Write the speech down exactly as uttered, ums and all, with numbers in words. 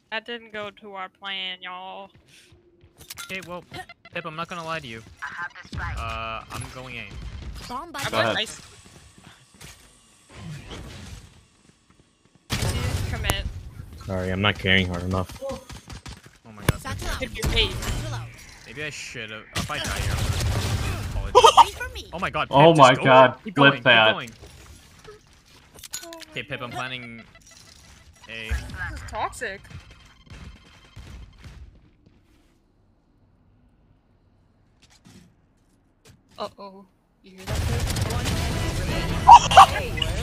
That didn't go to our plan, y'all. Okay, well, Pip, I'm not gonna lie to you. Uh, I'm going A. Bomb I Go went ahead. ice. Please commit. Sorry, I'm not carrying hard enough. Oh my god. Satchel out. Hit your face. Satchel out. Maybe I should have. If I die here, I'm gonna Wait for me. Oh my god. Pip, Oh my just go. god, Keep flip going. that. Keep going. Okay, Pip, I'm planning A. This is toxic. Uh oh. You hear that? Pip? One enemy remaining.